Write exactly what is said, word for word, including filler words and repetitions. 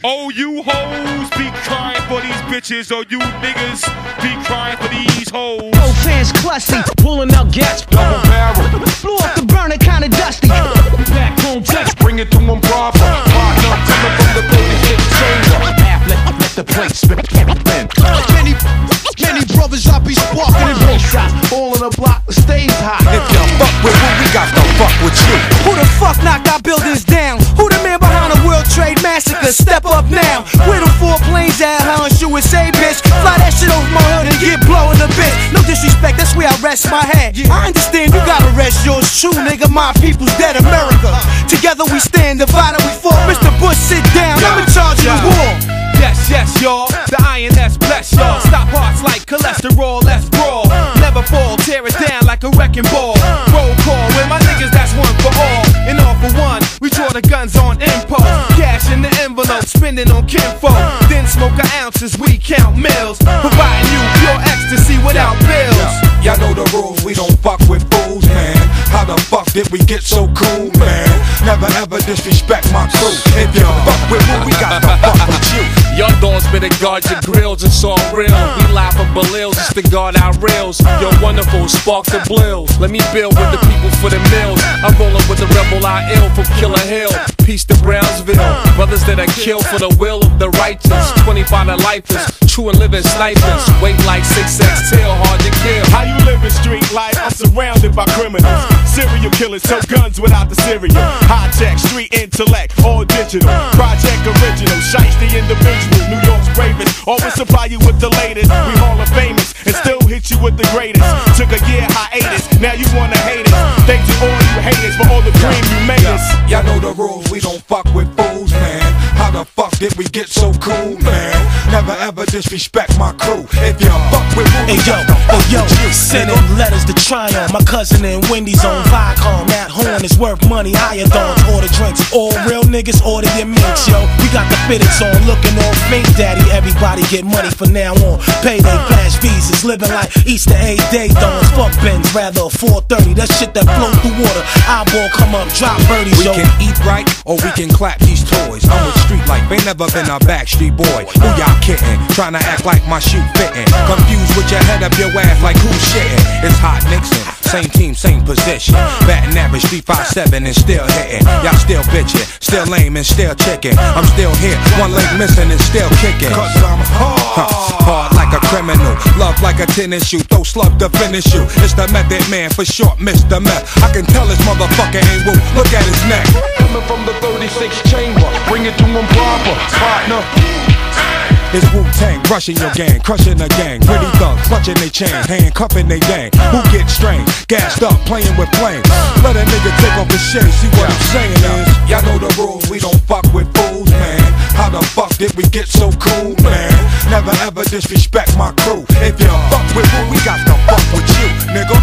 Oh, you hoes be crying for these bitches, or you niggas be crying for these hoes. Both hands clutzy, pulling out gas, double barrel. Blew off the burner, kinda dusty. Back home, text, bring it to them proper. Partner, coming from the thirty-six chamber. Half, let, let the plate spin. Many, many brothers I be sparking in both shots. All in the block, the stage hot. If you fuck with who, we got to fuck with you. Who the fuck knocked our buildings down? Who the man behind the World Trade Massacre? Step up now. Where the four planes at, huh? Shoot and say, bitch. Fly that shit over my hood and get blown a bit. No disrespect, that's where I rest my head. I understand you gotta rest yours true, nigga. My people's dead, America. Together we stand, divided we fall. Mister Bush, sit down. I'm in charge of the war. Yes, yes, y'all. The I N S bless y'all. Stop hearts like cholesterol, let's brawl. Never fall, tear it down like a wrecking ball. Roll call with my niggas, that's one for all. And all for one, we draw the guns on impulse. Cash in the envelope, spending on kinfolk. Then smoke our ounces, we count mills. Providing you pure ecstasy without bills. Y'all know the rules, we don't fuck with fools, man. How the fuck did we get so cool, man? Never ever disrespect my crew. If you fuck with who, we got to fuck with you. Young dogs better guard your grills, it's all real. We live for Belils, just to guard our rails. You're wonderful, spark the blills. Let me build with the people for the mills. I'm rolling with the rebel I ill from Killer Hill. Peace to Brownsville. Brothers that are killed for the will of the righteous. twenty-five to lifers, true and living snipers. Weight like six X tail, hard to kill. How you living street life? I'm surrounded by criminals. Serial killers, so guns without the cereal. High tech, street intellect, all digital. Project original, shiesty individual. New York's bravest, always supply you with the latest. We Hall of Famous, and still hit you with the greatest. Took a year hiatus, now you wanna hate us. Thank you all you haters for all the cream you made us. Y'all know the rules, we don't fuck with fools, man. How the fuck did we get so cool, man? Never ever disrespect my crew. If you fuck with who, Hey yo, oh yo, sending letters to Tryon. My cousin in Wendy's on Viacom. That horn is worth money, higher thorns. Order drinks, all real niggas order your mints, yo. We got the fitteds on, looking all fake, daddy. Everybody get money from now on. Payday, flash visas, living like Easter egg day dawns. Fuck Benz, rather a four thirty. That shit that flow through water. Eyeball come up, drop birdies, we yo. We can eat right, or we can clap these toys. I'm with street life, ain't never been a backstreet boy. Who y'all kidding? Tryna act like my shoe fitting. Confused with your head up your ass like who's shitting. It's hot Nixon, same team, same position. Batting average three five seven and still hitting. Y'all still bitching, still lame and still chicken. I'm still here, one leg missing and still kicking. Cause I'm hard, huh, hard like a criminal. Love like a tennis shoe, throw slug to finish you. It's the Method Man, for short, Mister Meth. I can tell this motherfucker ain't woo, look at his neck. Coming from the thirty-six chamber, bring it to them proper. Partner. It's Wu-Tang, rushing your gang, crushing the gang. Pretty thugs, clutching they chain, handcuffing they gang. Who gets strained, gassed up, playing with flames. Let a nigga take off his shit, see what I'm saying is. Y'all know the rules, we don't fuck with fools, man. How the fuck did we get so cool, man? Never ever disrespect my crew. If you fuck with who, we got to fuck with you, nigga.